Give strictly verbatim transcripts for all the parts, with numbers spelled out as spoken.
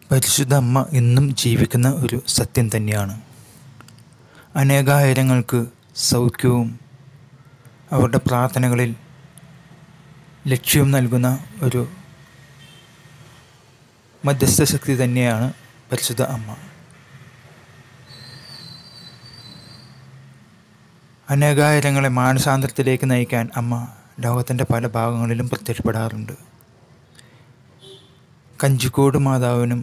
പരിശുദ്ധ അമ്മ ഇന്നും ജീവിക്കുന്ന ഒരു സത്യം തന്നെയാണ്. അനേകായിരങ്ങൾക്ക് സൗഖ്യവും അവരുടെ പ്രാർത്ഥനകളിൽ ലക്ഷ്യവും നൽകുന്ന ഒരു മധ്യസ്ഥ ശക്തി തന്നെയാണ് പരിശുദ്ധ അമ്മ. അനേകായിരങ്ങളെ മാനസാന്തരത്തിലേക്ക് നയിക്കാൻ അമ്മ ലോകത്തിൻ്റെ പല ഭാഗങ്ങളിലും പ്രത്യക്ഷപ്പെടാറുണ്ട്. കഞ്ചിക്കോട് മാതാവിനും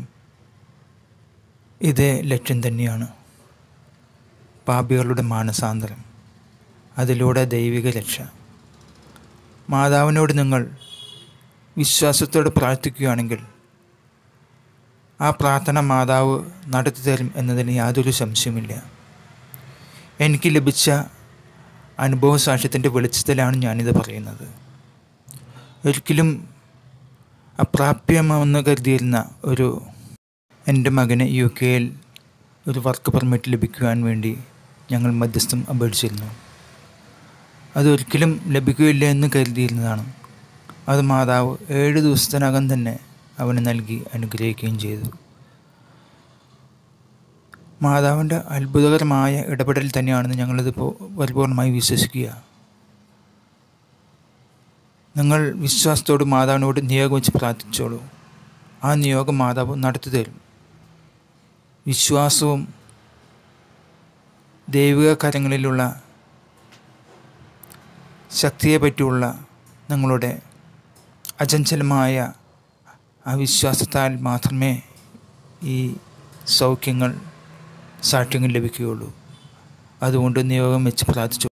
ഇതേ ലക്ഷ്യം തന്നെയാണ്. പാപികളുടെ മാനസാന്തരം, അതിലൂടെ ദൈവിക രക്ഷ. മാതാവിനോട് നിങ്ങൾ വിശ്വാസത്തോടെ പ്രാർത്ഥിക്കുകയാണെങ്കിൽ ആ പ്രാർത്ഥന മാതാവ് നടത്തി തരും എന്നതിന് യാതൊരു സംശയമില്ല. എനിക്ക് ലഭിച്ച അനുഭവ സാക്ഷ്യത്തിൻ്റെ വെളിച്ചത്തിലാണ് ഞാനിത് പറയുന്നത്. ഒരിക്കലും അപ്രാപ്യമെന്ന് കരുതിയിരുന്ന ഒരു എൻ്റെ മകന് യു കെയിൽ ഒരു വർക്ക് പെർമിറ്റ് ലഭിക്കുവാൻ വേണ്ടി ഞങ്ങൾ മധ്യസ്ഥം അപേക്ഷിച്ചിരുന്നു. അതൊരിക്കലും ലഭിക്കുകയില്ല എന്ന് കരുതിയിരുന്നതാണ്. അത് മാതാവ് ഏഴ് ദിവസത്തിനകം തന്നെ അവന് നൽകി അനുഗ്രഹിക്കുകയും ചെയ്തു. മാതാവിൻ്റെ അത്ഭുതകരമായ ഇടപെടൽ തന്നെയാണെന്ന് ഞങ്ങളിതിപ്പോൾ പരിപൂർണമായി വിശ്വസിക്കുക. നിങ്ങൾ വിശ്വാസത്തോട് മാതാവിനോട് നിയോഗം വെച്ച് പ്രാർത്ഥിച്ചോളൂ. ആ നിയോഗം മാതാവ് നടത്തി തരും. വിശ്വാസവും ദൈവിക കാര്യങ്ങളിലുള്ള ശക്തിയെ പറ്റിയുള്ള നിങ്ങളുടെ അചഞ്ചലമായ ആ വിശ്വാസത്താൽ മാത്രമേ ഈ സൗഖ്യങ്ങൾ സാക്ഷ്യങ്ങൾ ലഭിക്കുകയുള്ളൂ. അതുകൊണ്ട് നിയോഗം വെച്ച് പ്രാർത്ഥിച്ചു.